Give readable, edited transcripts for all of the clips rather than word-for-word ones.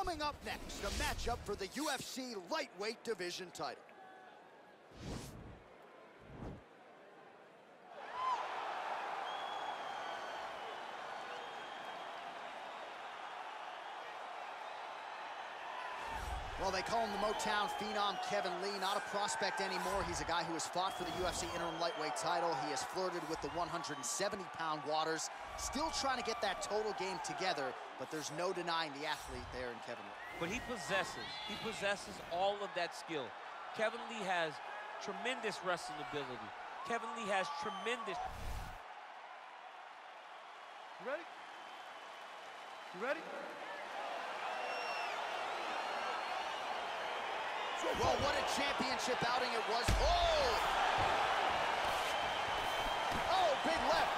Coming up next, a matchup for the UFC lightweight division title. Well, they call him the Motown Phenom, Kevin Lee. Not a prospect anymore. He's a guy who has fought for the UFC interim lightweight title. He has flirted with the 170-pound waters. Still trying to get that total game together, but there's no denying the athlete there in Kevin Lee. But he possesses all of that skill. Kevin Lee has tremendous wrestling ability. Kevin Lee has tremendous... You ready? You ready? Well, what a championship outing it was. Oh! Oh, big left.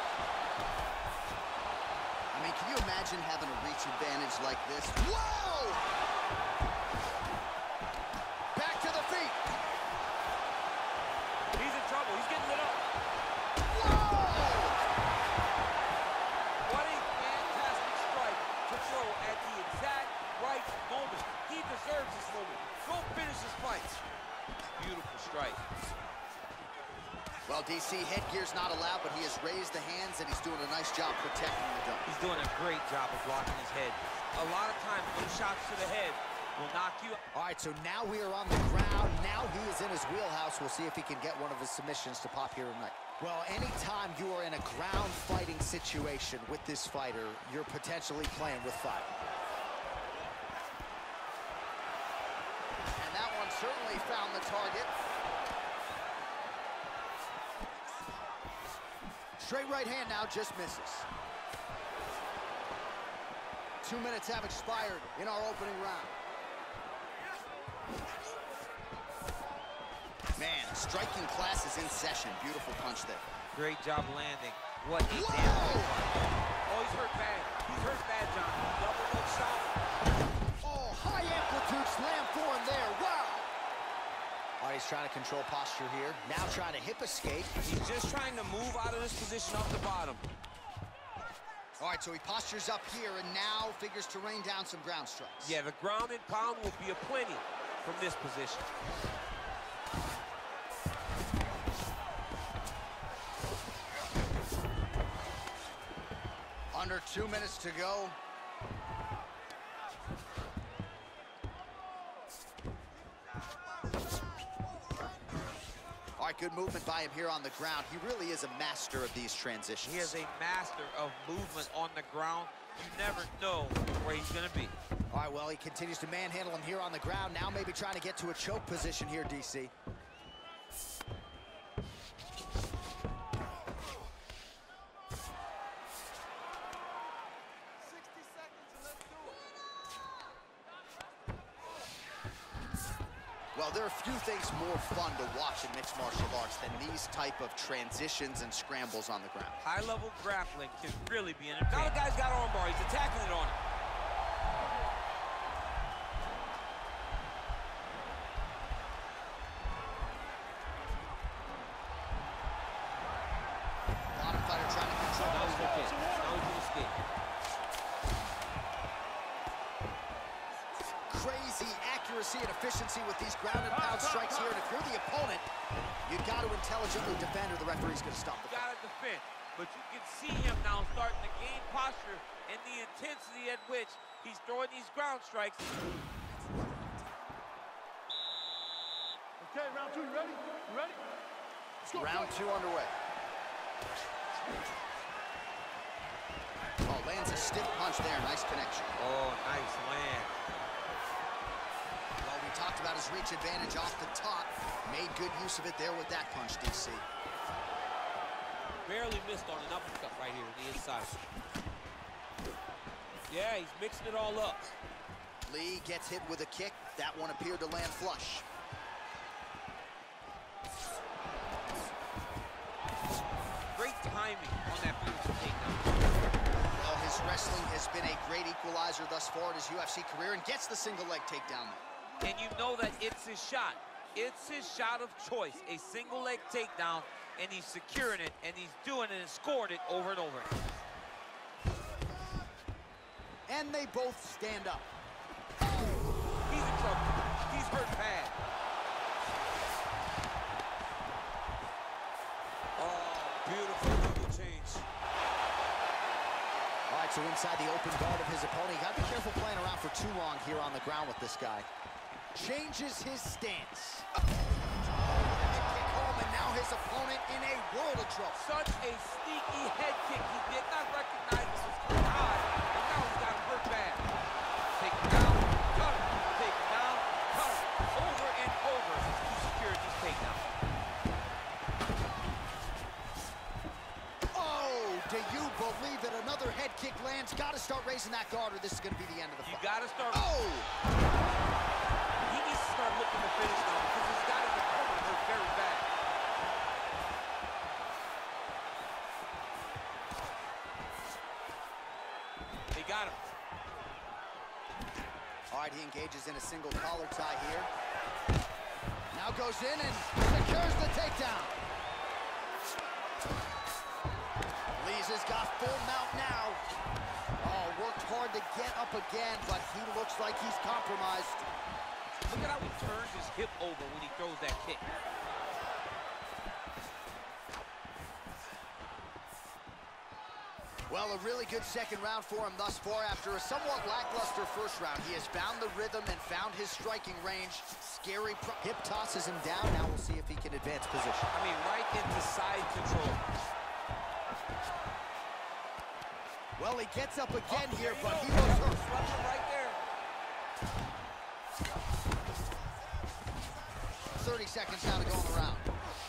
I mean, can you imagine having a reach advantage like this? Whoa! Back to the feet. He's in trouble. He's getting lit up. Whoa! What a fantastic strike to throw at the exact right moment. He deserves this moment. Go finish this fight. Beautiful strike. Well, DC, headgear's not allowed, but he has raised the hands, and he's doing a nice job protecting the dome. He's doing a great job of blocking his head. A lot of times, those shots to the head will knock you. All right, so now we are on the ground. Now he is in his wheelhouse. We'll see if he can get one of his submissions to pop here tonight. Well, anytime you are in a ground fighting situation with this fighter, you're potentially playing with fire. And that one certainly found the target. Straight right hand now just misses. 2 minutes have expired in our opening round. Man, striking class is in session. Beautiful punch there. Great job landing. What a Whoa! damn punch. Oh, he's hurt bad. He's hurt bad, John. Double hook shot. Oh, high amplitude slam for him there. Wow. All right, he's trying to control posture here. Now trying to hip escape. He's just trying to move out of this position off the bottom. All right, so he postures up here and now figures to rain down some ground strikes. Yeah, the ground and pound will be aplenty from this position. Under 2 minutes to go. All right, good movement by him here on the ground. He really is a master of these transitions. He is a master of movement on the ground. You never know where he's gonna be. All right, well, he continues to manhandle him here on the ground. Now maybe trying to get to a choke position here, DC. Well, there are few things more fun to watch in mixed martial arts than these type of transitions and scrambles on the ground. High-level grappling can really be entertaining. Now the guy's got armbar. He's attacking it on him. Bottom fighter trying to control. Now he's okay. Now he can escape. Crazy accuracy and efficiency with these ground and pound strikes here. And if you're the opponent, you've got to intelligently defend or the referee's going to stop the fight. Got to defend. But you can see him now starting to gain posture and the intensity at which he's throwing these ground strikes. Okay, round two, you ready? You ready? Let's go. Round two underway. Oh, lands a stiff punch there. Nice connection. Oh, nice land. Well, we talked about his reach advantage off the top. Made good use of it there with that punch, DC. Barely missed on an uppercut right here on the inside. Yeah, he's mixing it all up. Lee gets hit with a kick. That one appeared to land flush. Great timing on that beautiful takedown. Well, his wrestling has been a great equalizer thus far in his UFC career and gets the single leg takedown there. And you know that it's his shot. It's his shot of choice, a single leg takedown, and he's securing it, and he's doing it and scored it over and over. And they both stand up. to inside the open guard of his opponent. You gotta be careful playing around for too long here on the ground with this guy. Changes his stance. Head kick home, and now his opponent in a world of trouble. Such a sneaky head kick. He did not recognize this was coming high, and now he's got him hurt bad. Take him down, cut him. Take him down, cut him. Over and over, he secured this takedown. Do you believe that another head kick lands? Got to start raising that guard, or this is going to be the end of the fight. You got to start. Oh! He needs to start looking to finish now because he's got his opponent hurt very bad. They got him. All right, he engages in a single collar tie here. Now goes in and secures the takedown. Lees has got full mount now. Oh, worked hard to get up again, but he looks like he's compromised. Look at how he turns his hip over when he throws that kick. Well, a really good second round for him thus far. After a somewhat lackluster first round, he has found the rhythm and found his striking range. Scary hip tosses him down. Now we'll see if he can advance position. I mean, right into side control. Well, he gets up again here, but he looks hurt. Slept him right there. 30 seconds now to go in the round.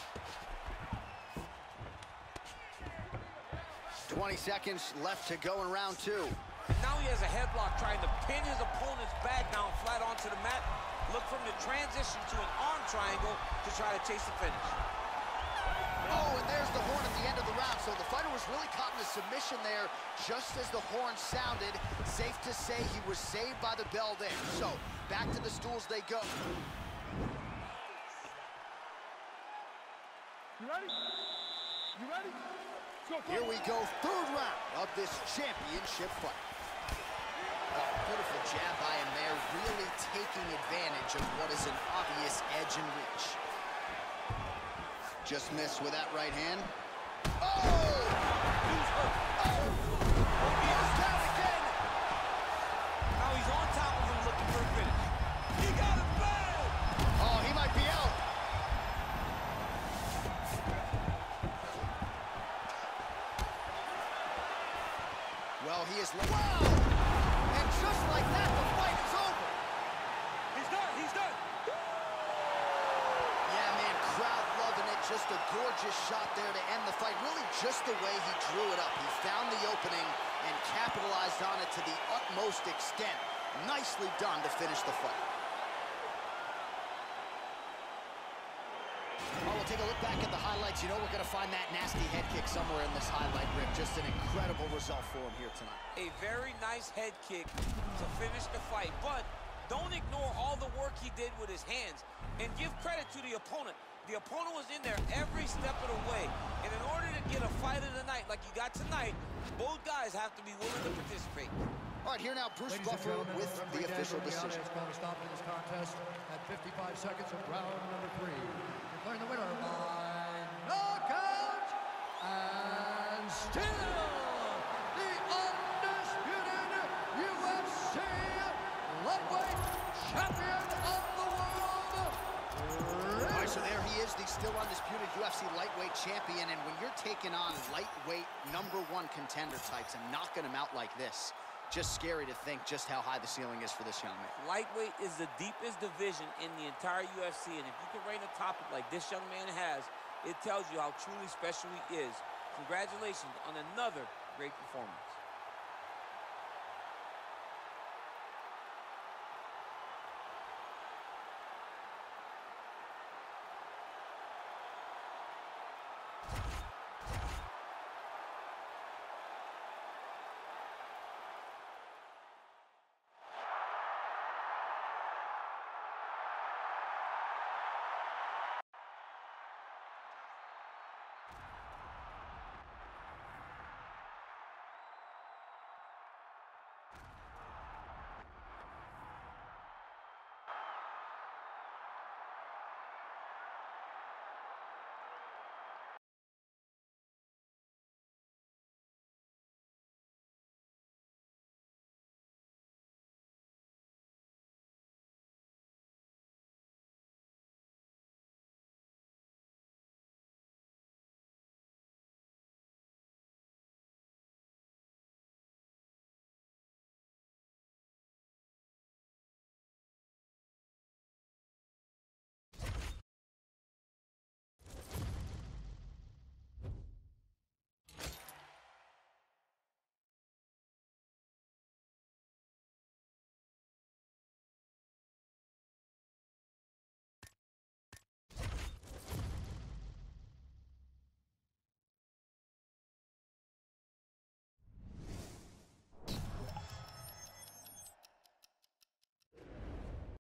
20 seconds left to go in round two. Now he has a headlock trying to pin his opponent's back down flat onto the mat. Look from the transition to an arm triangle to try to chase the finish. Oh, and there's the horn at the end of the round. So the fighter was really caught in a submission there just as the horn sounded. Safe to say he was saved by the bell there. So back to the stools they go. You ready? You ready? Let's go. Here we go, third round of this championship fight. Oh, beautiful jab by him there, really taking advantage of what is an obvious edge and reach. Just missed with that right hand. Oh! He's hurt. Oh! He is down again! Now he's on top of him looking for a finish. He got him bad! Oh, he might be out. Well, he is... Wow! And just like that, the fight is over. He's done, he's done. Yeah, man, crowd loving it. Just a gorgeous shot there to end the fight. Really just the way he drew it up. He found the opening and capitalized on it to the utmost extent. Nicely done to finish the fight. Oh, we'll take a look back at the highlights. You know we're going to find that nasty head kick somewhere in this highlight rip. Just an incredible result for him here tonight. A very nice head kick to finish the fight, but don't ignore all the work he did with his hands and give credit to the opponent. The opponent was in there every step of the way, and in order to get a fight of the night like you got tonight, both guys have to be willing to participate. All right, here now, Bruce Buffer with the official decision. Is going to stop in this contest at 55 seconds of round number 3. Declaring the winner by knockout and still the undisputed UFC lightweight champion of the world. All right, so there he is, the still undisputed UFC lightweight champion. And when you're taking on lightweight #1 contender types and knocking them out like this, just scary to think just how high the ceiling is for this young man. Lightweight is the deepest division in the entire UFC, and if you can reign atop it like this young man has, it tells you how truly special he is. Congratulations on another great performance.